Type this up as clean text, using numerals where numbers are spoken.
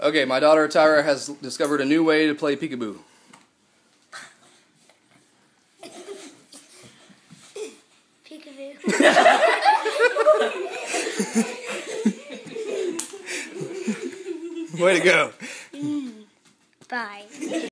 Okay, my daughter Tyra has discovered a new way to play peekaboo. Peekaboo. Way to go. Bye.